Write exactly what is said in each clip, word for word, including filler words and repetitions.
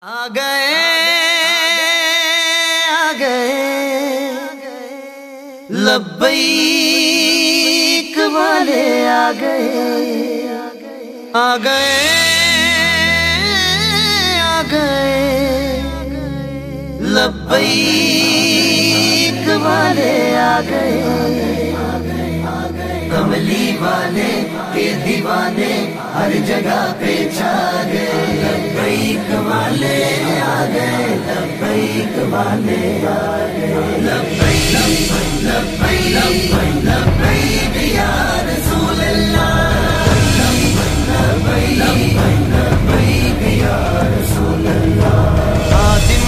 آ گئے آ گئے لبیک والے آ گئے آ گئے آ گئے لبیک والے آ گئے کملی والے کے دیوانے ہر جگہ پہ چھا گئے لبیک والے آ گئے لبیک والے آ گئے لبیک لبیک لبیک یا رسول اللہ لبیک لبیک یا رسول اللہ خادم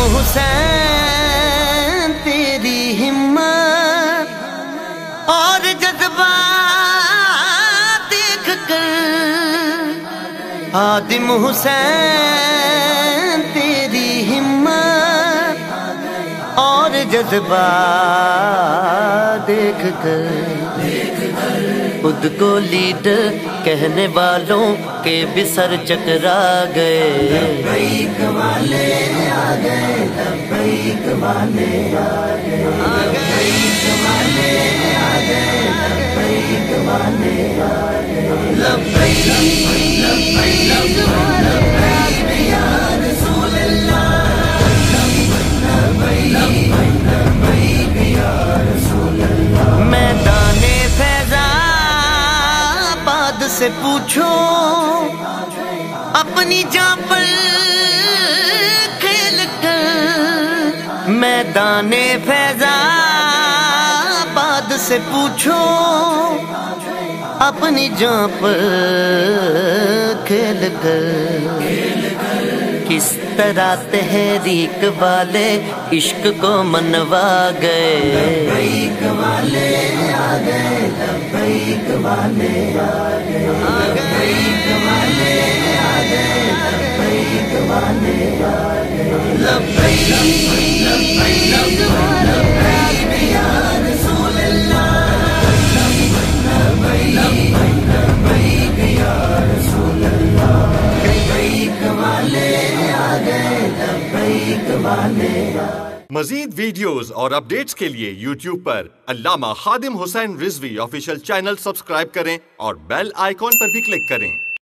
حسین تیری ہمت اور جذبہ خادم حسین تیری ہمت اور جذبہ دیکھ کر خود کو لیڈر کہنے والوں کے بھی سر چکرا گئے لبیک والے آ گئے لبیک والے آ گئے لبیک والے آ گئے لبیک والے آ گئے لبیک میدان فیضآباد سے پوچھو اپنی جان پر کھیل کر میدان فیضآباد سے پوچھو اپنی جان پر کھیل کر کس طرح تحریک والے عشق کو منوا گئے لبیک والے آ گئے لبیک والے آ گئے لبیک والے آ گئے لبیک والے آ گئے لبیک لبیک لبیک یا رسول اللہ لبیک یا رسول اللہ لبیک والے آ گئے لبیک والے مزید ویڈیوز اور اپڈیٹس کے لیے یوٹیوب پر Allama Khadim Hussain Rizvi official channel subscribe کریں اور بیل آئیکن پر بھی کلک کریں۔